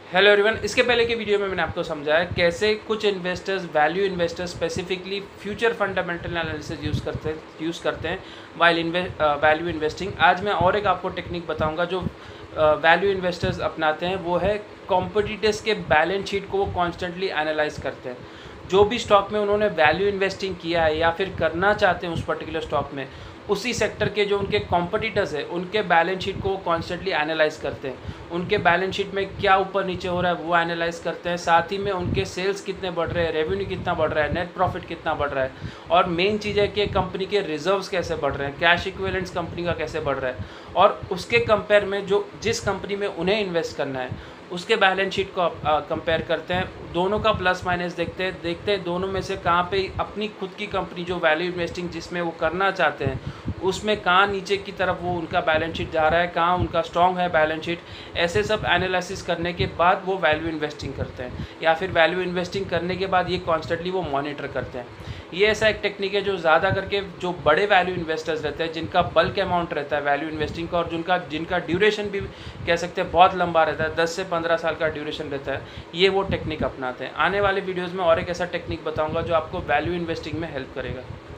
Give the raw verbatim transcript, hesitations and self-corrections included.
Hello everyone. इसके पहले के वीडियो में मैंने आपको समझाया कैसे कुछ investors value investors specifically future fundamental analysis use करते यूज़ करते हैं वाइल वैल्यू इन्वेस्टिंग। आज मैं और एक आपको टेक्निक बताऊंगा जो वैल्यू इन्वेस्टर्स अपनाते हैं, वो है कॉम्पिटिटर्स के बैलेंस शीट को वो कॉन्स्टेंटली एनालाइज करते हैं। जो भी स्टॉक में उन्होंने वैल्यू इन्वेस्टिंग किया है या फिर करना चाहते हैं उस पर्टिकुलर स्टॉक में, उसी सेक्टर के जो उनके कॉम्पिटिटर्स हैं उनके बैलेंस शीट को वो कॉन्स्टेंटली एनालाइज करते हैं। उनके बैलेंस शीट में क्या ऊपर नीचे हो रहा है वो एनालाइज करते हैं। साथ ही में उनके सेल्स कितने बढ़ रहे हैं, रेवेन्यू कितना बढ़ रहा है, नेट प्रॉफिट कितना बढ़ रहा है, और मेन चीज़ है कि कंपनी के रिजर्व्स कैसे बढ़ रहे हैं, कैश इक्विवेलेंट्स कंपनी का कैसे बढ़ रहा है, और उसके कंपेयर में जो जिस कंपनी में उन्हें इन्वेस्ट करना है उसके बैलेंस शीट को कंपेयर करते हैं। दोनों का प्लस माइनस देखते हैं देखते हैं दोनों में से कहाँ पे अपनी खुद की कंपनी जो वैल्यू इन्वेस्टिंग जिसमें वो करना चाहते हैं उसमें कहाँ नीचे की तरफ वो उनका बैलेंस शीट जा रहा है, कहाँ उनका स्ट्रॉन्ग है बैलेंस शीट। ऐसे सब एनालिसिस करने के बाद वो वैल्यू इन्वेस्टिंग करते हैं, या फिर वैल्यू इन्वेस्टिंग करने के बाद ये कॉन्स्टेंटली वो मॉनिटर करते हैं। ये ऐसा एक टेक्निक है जो ज़्यादा करके जो बड़े वैल्यू इन्वेस्टर्स रहते हैं, जिनका बल्क अमाउंट रहता है वैल्यू इन्वेस्टिंग का, और जिनका जिनका ड्यूरेशन भी कह सकते हैं बहुत लंबा रहता है, दस से पंद्रह साल का ड्यूरेशन रहता है, ये वो टेक्निक अपनाते हैं। आने वाले वीडियोज़ में और एक ऐसा टेक्निक बताऊँगा जो आपको वैल्यू इन्वेस्टिंग में हेल्प करेगा।